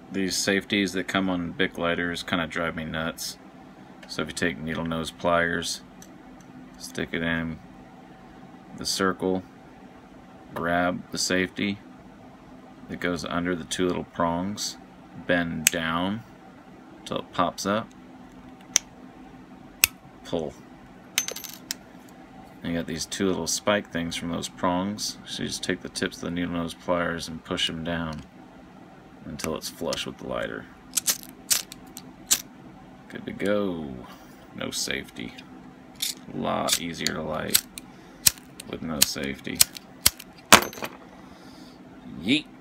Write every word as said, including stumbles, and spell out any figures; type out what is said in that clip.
these safeties that come on B I C lighters kind of drive me nuts. So if you take needle nose pliers, stick it in the circle, grab the safety that goes under the two little prongs, bend down until it pops up, pull. And you got these two little spike things from those prongs, so you just take the tips of the needle nose pliers and push them down until it's flush with the lighter. Good to go. No safety. A lot easier to light with no safety. Yeet.